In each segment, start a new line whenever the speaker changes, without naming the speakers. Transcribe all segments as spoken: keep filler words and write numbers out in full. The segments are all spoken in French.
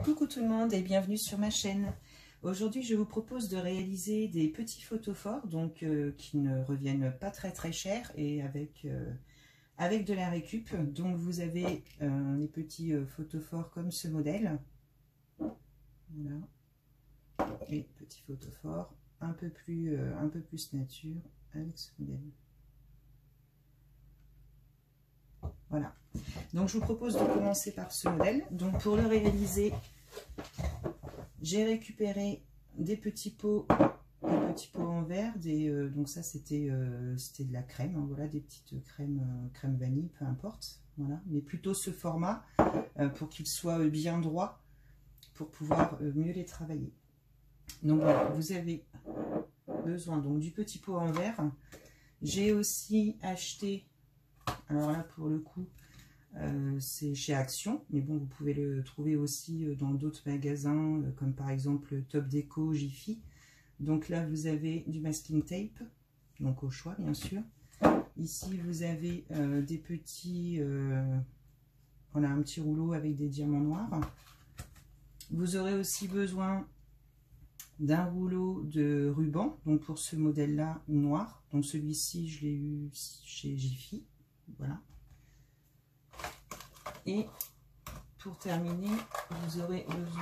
Coucou tout le monde et bienvenue sur ma chaîne. Aujourd'hui je vous propose de réaliser des petits photophores donc euh, qui ne reviennent pas très très cher et avec, euh, avec de la récup. Donc vous avez euh, des petits euh, photophores comme ce modèle. Voilà. Et petits photophores un peu plus, euh, un peu plus nature avec ce modèle. Voilà, donc je vous propose de commencer par ce modèle. Donc pour le réaliser, j'ai récupéré des petits pots, des petits pots en verre, des, euh, donc ça c'était euh, c'était de la crème, hein, voilà, des petites crèmes, euh, crème vanille, peu importe, voilà, mais plutôt ce format euh, pour qu'ils soient bien droits, pour pouvoir euh, mieux les travailler. Donc voilà, vous avez besoin donc du petit pot en verre. J'ai aussi acheté, alors là pour le coup euh, c'est chez Action, mais bon vous pouvez le trouver aussi dans d'autres magasins euh, comme par exemple Top Déco, Jiffy. Donc là vous avez du masking tape, donc au choix bien sûr. Ici vous avez euh, des petits, euh, on a un petit rouleau avec des diamants noirs. Vous aurez aussi besoin d'un rouleau de ruban, donc pour ce modèle là noir, donc celui-ci je l'ai eu chez Jiffy, voilà. Et pour terminer, vous aurez besoin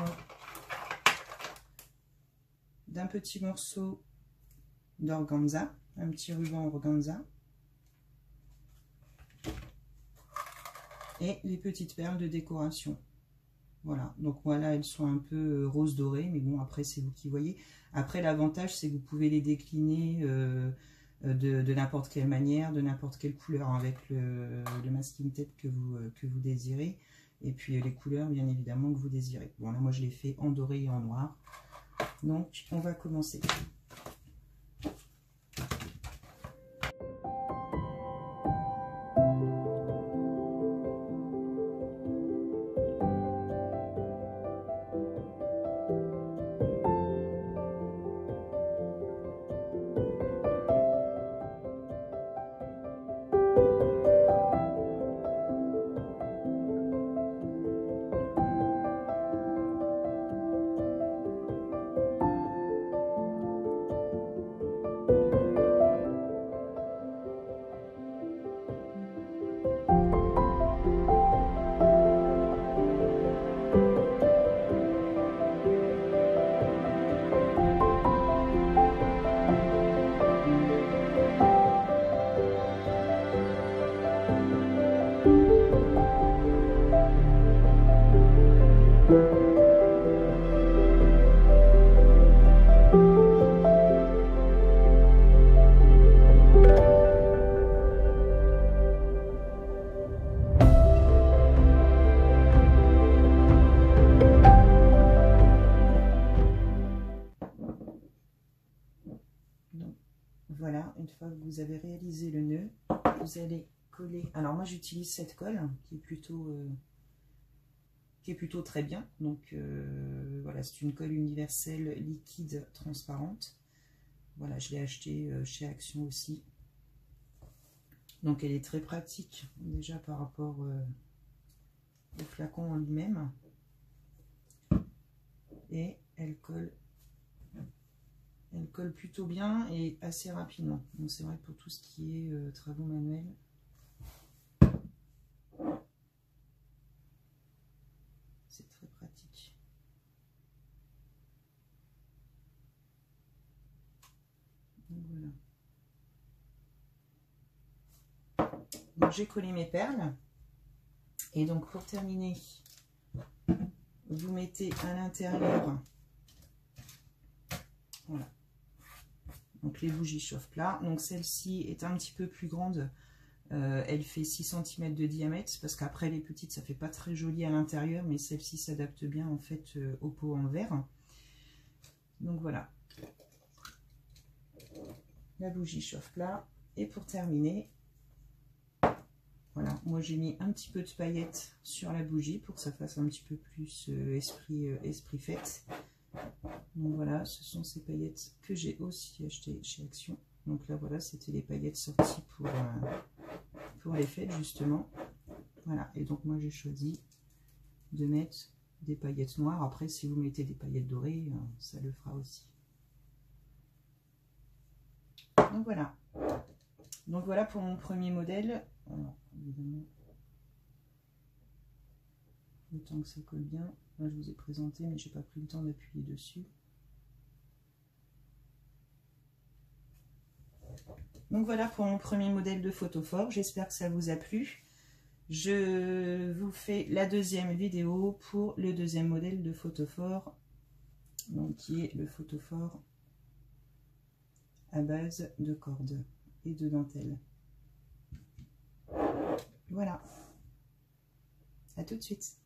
d'un petit morceau d'organza, un petit ruban organza, et les petites perles de décoration. Voilà, donc voilà, elles sont un peu rose doré, mais bon, après c'est vous qui voyez. Après, l'avantage, c'est que vous pouvez les décliner euh, de, de n'importe quelle manière, de n'importe quelle couleur, avec le, le masking tape que vous, que vous désirez. Et puis les couleurs, bien évidemment, que vous désirez. Bon, là, moi, je l'ai fait en doré et en noir. Donc, on va commencer. Voilà, une fois que vous avez réalisé le nœud, vous allez coller. Alors moi j'utilise cette colle qui est plutôt euh, qui est plutôt très bien. Donc euh, voilà, c'est une colle universelle liquide transparente. Voilà, je l'ai achetée euh, chez Action aussi. Donc elle est très pratique déjà par rapport euh, au flacon en lui-même. Et elle colle. Elle colle plutôt bien et assez rapidement. Donc c'est vrai pour tout ce qui est euh, travaux manuels. C'est très pratique. Donc voilà. Donc j'ai collé mes perles. Et donc pour terminer, vous mettez à l'intérieur, voilà. Donc les bougies chauffe-plat. Donc celle-ci est un petit peu plus grande. Euh, elle fait six centimètres de diamètre. Parce qu'après les petites, ça fait pas très joli à l'intérieur. Mais celle-ci s'adapte bien en fait euh, au pot en verre. Donc voilà. La bougie chauffe-plat. Et pour terminer, voilà. Moi j'ai mis un petit peu de paillettes sur la bougie. Pour que ça fasse un petit peu plus euh, esprit, euh, esprit fête. Donc voilà, ce sont ces paillettes que j'ai aussi achetées chez Action. Donc là voilà, c'était les paillettes sorties pour, euh, pour les fêtes justement. Voilà, et donc moi j'ai choisi de mettre des paillettes noires. Après, si vous mettez des paillettes dorées, ça le fera aussi. Donc voilà. Donc voilà pour mon premier modèle. Alors, évidemment, le temps que ça colle bien. Là, je vous ai présenté, mais j'ai pas pris le temps d'appuyer dessus. Donc voilà pour mon premier modèle de photophore. J'espère que ça vous a plu. Je vous fais la deuxième vidéo pour le deuxième modèle de photophore, donc qui est le photophore à base de cordes et de dentelle. Voilà. À tout de suite.